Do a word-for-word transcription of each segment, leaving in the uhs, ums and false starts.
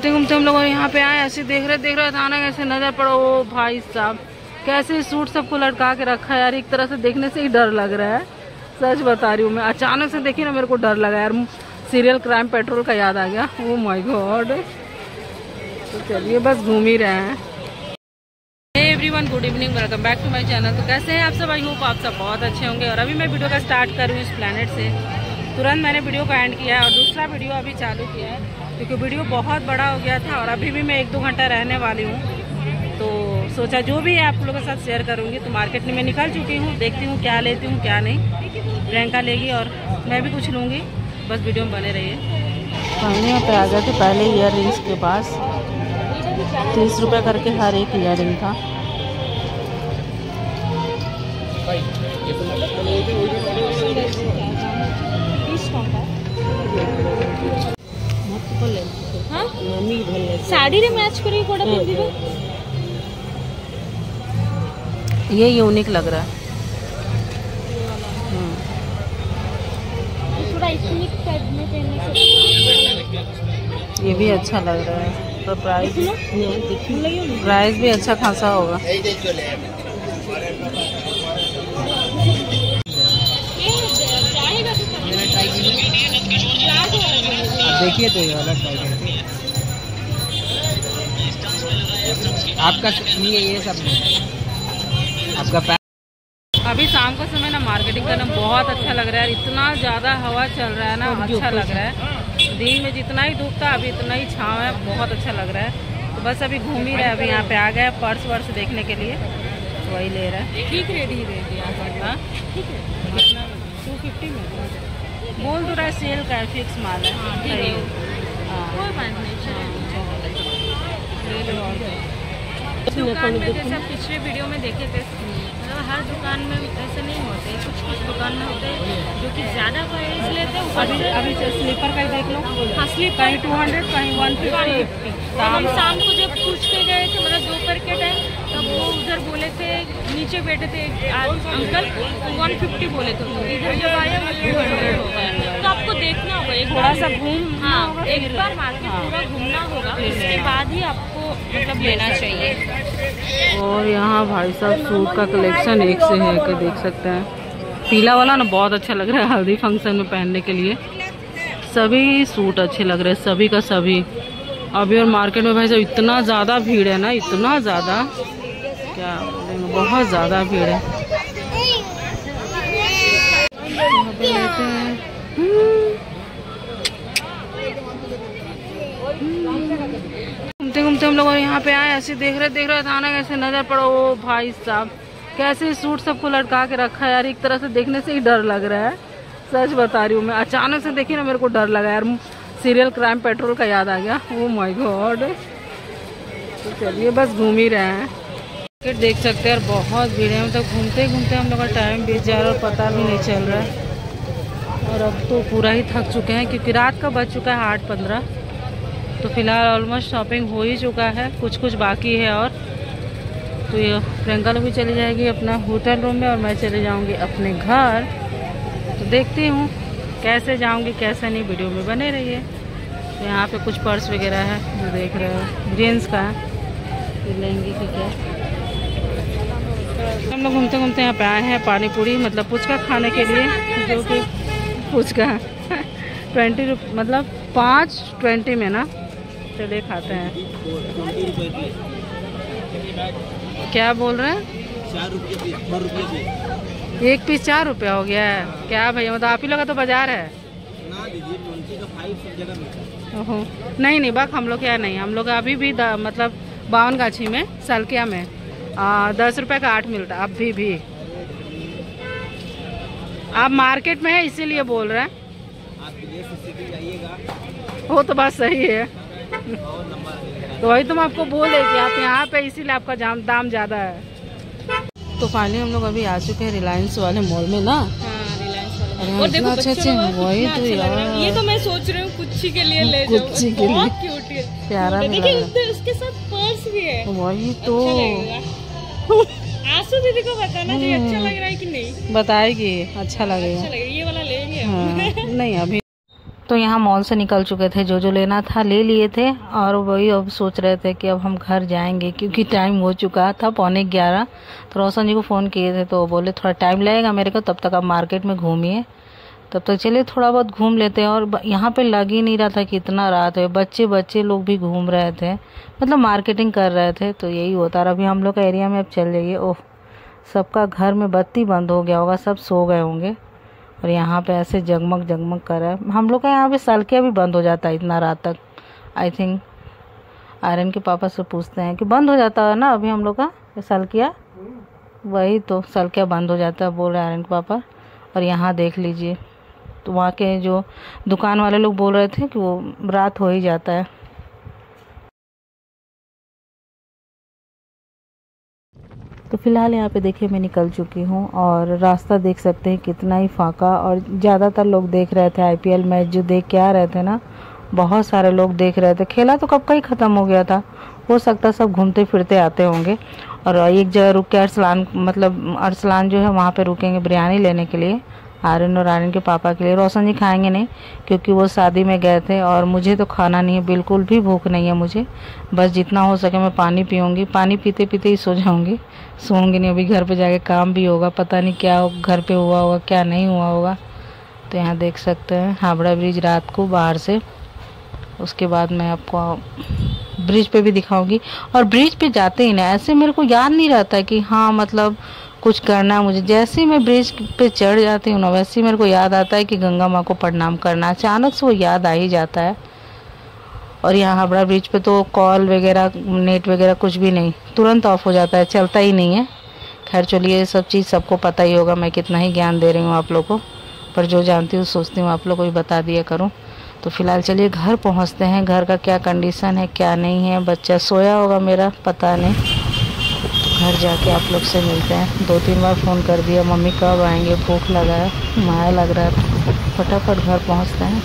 घूमते घूमते हम लोग यहाँ पे आए, ऐसे देख रहे देख रहे अचानक ऐसे नजर पड़ा, ओ भाई साहब कैसे सूट सबको लटका के रखा है यार। एक तरह से देखने से ही डर लग रहा है, सच बता रही हूँ मैं। अचानक से देखी ना, मेरे को डर लगा यार, सीरियल क्राइम पेट्रोल का याद आ गया। Oh my God. तो चलिए बस घूम ही रहे हैं। Everyone good evening, welcome back to my channel. तो कैसे हैं आप सब? आई होप आप सब बहुत अच्छे होंगे। और अभी मैं वीडियो का स्टार्ट कर रही हूँ इस प्लेनेट से। तुरंत मैंने वीडियो को एंड किया है और दूसरा वीडियो अभी चालू किया है, क्योंकि वीडियो बहुत बड़ा हो गया था और अभी भी मैं एक दो घंटा रहने वाली हूँ। तो सोचा जो भी है आप लोगों के साथ शेयर करूँगी। तो मार्केट में निकल चुकी हूँ, देखती हूँ क्या लेती हूँ क्या नहीं। प्रियंका लेगी और मैं भी कुछ लूँगी, बस वीडियो में बने रहिए। हमने यहाँ पे आ गए थे पहले ईयर रिंग्स के पास। तीस रुपये करके हर एक ईयर रिंग था। साड़ी रे मैच करी कोड़ा पिंदिबे। ये यूनिक लग रहा है। थोड़ा एथनिक टाइप में पहनने से ये भी अच्छा लग रहा है। तो प्राइस प्राइस भी अच्छा खासा होगा। देखिए तो ये वाला ट्राई करके आपका ये ये सब आपका पैक। अभी शाम का समय ना मार्केटिंग करना बहुत अच्छा लग रहा है। इतना ज़्यादा हवा चल रहा है ना, अच्छा लग रहा है। दिन में जितना ही धूप था अभी इतना ही छाँव है, बहुत अच्छा लग रहा है। तो बस अभी घूम ही रहे। अभी यहाँ पे आ गए पर्स वर्स देखने के लिए, तो वही ले रहा है। ठीक रेट ही रेट यहाँ ठीक है, टू फिफ्टी में बोल तो रहा है। सेल का फिक्स माल है। दुकान में जैसे आप पिछले वीडियो में देखे थे, मतलब हर दुकान में ऐसे नहीं होते, कुछ कुछ दुकान में होते हैं जो कि ज़्यादा प्राइस लेते हैं। अभी अभी स्लीपर का ही देख लो। हाँ, स्लीपर कहीं टू हंड्रेड कहीं वन फिफ्टी। हम शाम को जब पूछ के गए थे, मतलब दोपहर के टाइम, तब वो उधर बोले थे, नीचे बैठे थे अंकल, वन फिफ्टी बोले थे। इधर जब आए टू हंड्रेड हो गया। तो आपको देखना होगा, एक थोड़ा सा घूम, हाँ एक बार मार्केट पूरा घूमना होगा, उसके बाद ही आपको मतलब लेना चाहिए। और यहाँ भाई साहब सूट का कलेक्शन एक से है कि देख सकते हैं। पीला वाला ना बहुत अच्छा लग रहा है हल्दी फंक्शन में पहनने के लिए। सभी सूट अच्छे लग रहे हैं, सभी का सभी। अभी और मार्केट में भाई साहब इतना ज़्यादा भीड़ है ना, इतना ज़्यादा क्या बोलेंगे, बहुत ज़्यादा भीड़ है। यहाँ पे लेते हैं। घूमते घूमते हम लोग यहाँ पे आए, ऐसे देख रहे देख रहे अचानक ऐसे नजर पड़ा, ओ भाई साहब कैसे सूट सबको लटका के रखा है यार। एक तरह से देखने से ही डर लग रहा है, सच बता रही हूँ मैं। अचानक से देखी ना, मेरे को डर लगा यार, सीरियल क्राइम पेट्रोल का याद आ गया। Oh my God. तो चलिए बस घूम ही रहे हैं। मार्केट देख सकते हैं यार, बहुत भीड़ है। मतलब घूमते घूमते हम लोग का टाइम बीत जा रहा है और पता भी नहीं चल रहा है। और अब तो पूरा ही थक चुके हैं, क्योंकि रात का बज चुका है आठ पंद्रह। तो फिलहाल ऑलमोस्ट शॉपिंग हो ही चुका है, कुछ कुछ बाकी है। और तो ये प्रियंका लोग भी चली जाएगी अपना होटल रूम में और मैं चले जाऊंगी अपने घर। तो देखती हूँ कैसे जाऊंगी कैसे नहीं, वीडियो में बने रहिए। तो यहाँ पे कुछ पर्स वगैरह है जो देख रहे हो, जेंट्स का है, तो लेंगे कि क्या। हम लोग घूमते घूमते यहाँ पे आए हैं पानी पूरी मतलब पुचका खाने के लिए, जो कि पुचका ट्वेंटी रुप मतलब पाँच ट्वेंटी में ना। चलिए खाते हैं। क्या बोल रहे हैं? चार रुपये एक पीस चार रुपया हो गया है क्या भैया? मतलब आप ही लोग का तो बाजार है ना दीजिए। ओहो नहीं नहीं बाक हम लोग यहाँ नहीं, हम लोग अभी भी द, मतलब बावन गाछी में सलकिया में आ, दस रुपए का आठ मिलता है अभी भी। आप मार्केट में है इसीलिए बोल रहे हैं। वो तो बात सही है। तो वही तुम आपको बोले कि आप यहाँ पे इसीलिए आपका जाम दाम ज़्यादा है। तो फाइनली हम लोग अभी आ चुके हैं रिलायंस वाले मॉल में ना। और देखो अच्छे अच्छे वही तो यार, ये तो मैं सोच रही हूँ कुच्ची के लिए ले जाऊँ, बहुत क्यूट है, प्यारा भी लग रहा है। उसके साथ पर्स भी है, वही तो। आंसू दीदी को बताना चाहिए अच्छा लग रहा है कि नहीं, बताएगी अच्छा लगेगा। अच्छा लगेगा, ये वाला लेंगे। हाँ, नहीं अभी तो यहाँ मॉल से निकल चुके थे, जो जो लेना था ले लिए थे और वही अब सोच रहे थे कि अब हम घर जाएंगे क्योंकि टाइम हो चुका था पौने ग्यारह। तो रोशन जी को फ़ोन किए थे तो बोले थोड़ा टाइम लगेगा मेरे को, तब तक आप मार्केट में घूमिए, तब तक चलिए थोड़ा बहुत घूम लेते हैं। और यहाँ पे लग ही नहीं रहा था कि इतना रात है, बच्चे बच्चे लोग भी घूम रहे थे, मतलब मार्केटिंग कर रहे थे। तो यही होता है। अभी हम लोग का एरिया में अब चल जाइए, ओह सबका घर में बत्ती बंद हो गया होगा, सब सो गए होंगे और यहाँ पे ऐसे जगमग जगमग कर रहा है। हम लोग का यहाँ पे सलकिया भी बंद हो जाता है इतना रात तक। आई थिंक आर्यन के पापा से पूछते हैं कि बंद हो जाता है ना अभी हम लोग का सलकिया, वही तो सलकिया बंद हो जाता है बोल रहे आर्यन के पापा। और यहाँ देख लीजिए, तो वहाँ के जो दुकान वाले लोग बोल रहे थे कि वो रात हो ही जाता है। तो फिलहाल यहाँ पे देखिए मैं निकल चुकी हूँ और रास्ता देख सकते हैं कितना ही फाका, और ज़्यादातर लोग देख रहे थे आईपीएल मैच, जो देख के आ रहे थे ना, बहुत सारे लोग देख रहे थे। खेला तो कब का ही ख़त्म हो गया था, हो सकता सब घूमते फिरते आते होंगे। और एक जगह रुक के अरसलान, मतलब अरसलान जो है वहाँ पे रुकेंगे बिरयानी लेने के लिए, आर्यन और आर्यन के पापा के लिए। रोशन जी खाएंगे नहीं क्योंकि वो शादी में गए थे और मुझे तो खाना नहीं है, बिल्कुल भी भूख नहीं है मुझे। बस जितना हो सके मैं पानी पीऊँगी, पानी पीते पीते ही सो जाऊँगी, सोऊंगी नहीं। अभी घर पे जाके काम भी होगा, पता नहीं क्या घर पे हुआ होगा क्या नहीं हुआ होगा। तो यहाँ देख सकते हैं हावड़ा ब्रिज रात को बाहर से। उसके बाद मैं आपको ब्रिज पे भी दिखाऊंगी। और ब्रिज पे जाते ही ना ऐसे मेरे को याद नहीं रहता है कि हाँ मतलब कुछ करना है मुझे। जैसे ही मैं ब्रिज पे चढ़ जाती हूँ ना, वैसे ही मेरे को याद आता है कि गंगा माँ को प्रणाम करना, अचानक से वो याद आ ही जाता है। और यहाँ हावड़ा ब्रिज पे तो कॉल वगैरह नेट वगैरह कुछ भी नहीं, तुरंत ऑफ हो जाता है, चलता ही नहीं है। खैर चलिए, ये सब चीज़ सबको पता ही होगा, मैं कितना ही ज्ञान दे रही हूँ आप लोग को, पर जो जानती हूँ सोचती हूँ आप लोग को भी बता दिया करूँ। तो फिलहाल चलिए घर पहुँचते हैं, घर का क्या कंडीशन है क्या नहीं है। बच्चा सोया होगा मेरा, पता नहीं। घर जाके आप लोग से मिलते हैं। दो तीन बार फ़ोन कर दिया मम्मी कब आएंगे, भूख लगा है, माया लग रहा है, फटाफट घर पहुँचते हैं।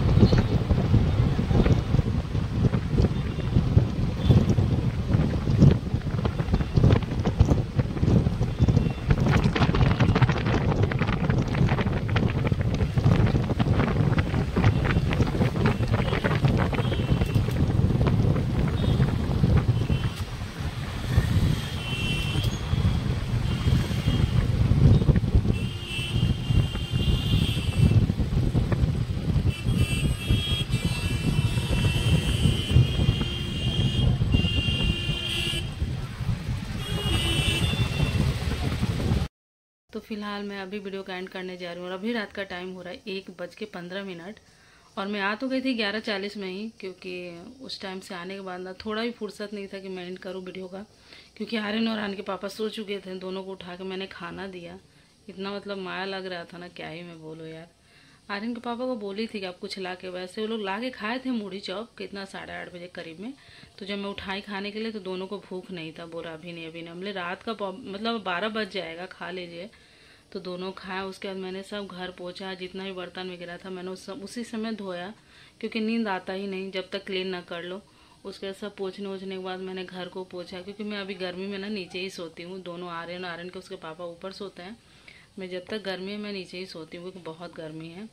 तो फिलहाल मैं अभी वीडियो का एंड करने जा रही हूँ और अभी रात का टाइम हो रहा है एक बज के पंद्रह मिनट और मैं आ तो गई थी ग्यारह चालीस में ही, क्योंकि उस टाइम से आने के बाद ना थोड़ा भी फुर्सत नहीं था कि मैं एंड करूँ वीडियो का, क्योंकि आर्यन और आर्यन के पापा सो चुके थे। दोनों को उठा के मैंने खाना दिया, इतना मतलब माया लग रहा था ना, क्या ही मैं बोलूँ यार। आर्यन के पापा को बोली थी कि आप कुछ ला के, वैसे वो लोग ला के खाए थे मूढ़ी चौक, कितना साढ़े आठ बजे करीब में। तो जब मैं उठाई खाने के लिए तो दोनों को भूख नहीं था, बोला अभी नहीं अभी नहीं। हमने रात का मतलब बारह बज जाएगा, खा लीजिए। तो दोनों खाए। उसके बाद मैंने सब घर पोछा, जितना भी बर्तन वगैरह था मैंने उस सब उसी समय धोया, क्योंकि नींद आता ही नहीं जब तक क्लीन ना कर लो। उसके बाद सब पोछने वोछने के बाद मैंने घर को पोछा, क्योंकि मैं अभी गर्मी में ना नीचे ही सोती हूँ। दोनों आर्यन आर्यन के उसके पापा ऊपर सोते हैं, मैं जब तक गर्मी है मैं नीचे ही सोती हूँ, क्योंकि बहुत गर्मी है।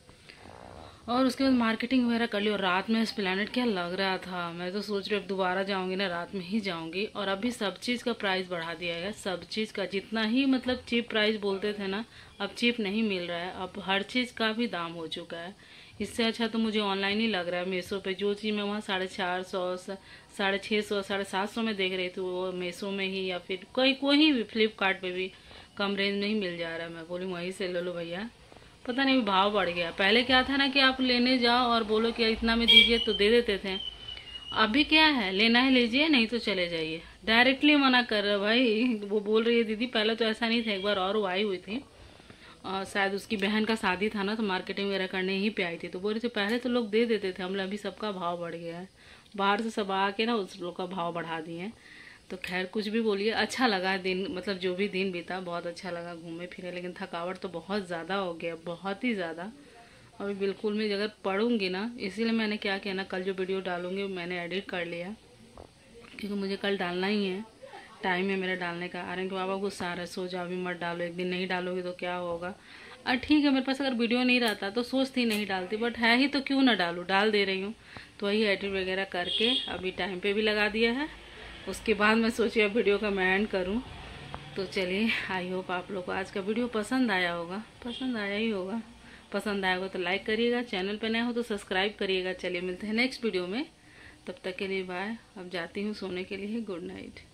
और उसके बाद मार्केटिंग वगैरह कर ली। और रात में एस्प्लैनेड क्या लग रहा था, मैं तो सोच रही हूँ अब दोबारा जाऊँगी ना रात में ही जाऊँगी। और अभी सब चीज़ का प्राइस बढ़ा दिया है, सब चीज़ का, जितना ही मतलब चीप प्राइस बोलते थे ना, अब चीप नहीं मिल रहा है, अब हर चीज़ का भी दाम हो चुका है। इससे अच्छा तो मुझे ऑनलाइन ही लग रहा है। मीशो पे जो चीज़ मैं वहाँ साढ़े चार सौ साढ़े छः सौ साढ़े सात सौ में देख रही थी, वो मीशो में ही या फिर कोई कोई भी फ्लिपकार्ट पे भी कम रेंज में ही मिल जा रहा है। मैं बोली वहीं से ले लो भैया, पता नहीं भाव बढ़ गया। पहले क्या था ना कि आप लेने जाओ और बोलो कि इतना में दीजिए तो दे देते थे। अभी क्या है, लेना है लीजिए, नहीं तो चले जाइए, डायरेक्टली मना कर रहे भाई। वो बोल रही है दीदी, पहले तो ऐसा नहीं था, एक बार और वो आई हुई थी और शायद उसकी बहन का शादी था ना, तो मार्केटिंग वगैरह करने ही पे आई थी। तो बोल रही थी पहले तो लोग दे देते थे, हम अभी सबका भाव बढ़ गया है, बाहर से सब आके ना उस लोग का भाव बढ़ा दिए हैं। तो खैर कुछ भी बोलिए, अच्छा लगा दिन, मतलब जो भी दिन बीता बहुत अच्छा लगा, घूमे फिरे। लेकिन थकावट तो बहुत ज़्यादा हो गया, बहुत ही ज़्यादा। अभी बिल्कुल मैं अगर पढ़ूंगी ना, इसीलिए मैंने क्या किया ना, कल जो वीडियो डालूंगी मैंने एडिट कर लिया, क्योंकि मुझे कल डालना ही है, टाइम है मेरा डालने का। आर्यन के बाबा गुस्सा आ रहा है, सो जाओ अभी मत डालो, एक दिन नहीं डालोगे तो क्या होगा। और ठीक है, मेरे पास अगर वीडियो नहीं रहता तो सोचती नहीं डालती, बट है ही तो क्यों ना डालूँ, डाल दे रही हूँ। तो वही एडिट वगैरह करके अभी टाइम पे भी लगा दिया है। उसके बाद मैं सोची अब वीडियो का मैं एंड करूँ। तो चलिए, आई होप आप लोग को आज का वीडियो पसंद आया होगा, पसंद आया ही होगा। पसंद आएगा तो लाइक करिएगा, चैनल पे नए हो तो सब्सक्राइब करिएगा। चलिए मिलते हैं नेक्स्ट वीडियो में, तब तक के लिए बाय। अब जाती हूँ सोने के लिए, गुड नाइट।